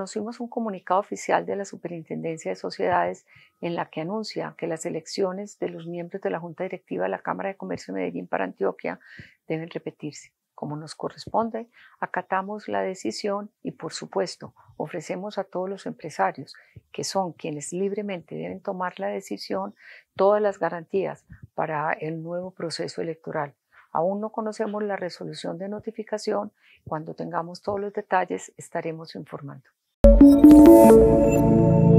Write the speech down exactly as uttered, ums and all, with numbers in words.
conocimos un comunicado oficial de la Superintendencia de Sociedades en la que anuncia que las elecciones de los miembros de la Junta Directiva de la Cámara de Comercio de Medellín para Antioquia deben repetirse. Como nos corresponde, acatamos la decisión y, por supuesto, ofrecemos a todos los empresarios, que son quienes libremente deben tomar la decisión, todas las garantías para el nuevo proceso electoral. Aún no conocemos la resolución de notificación. Cuando tengamos todos los detalles, estaremos informando.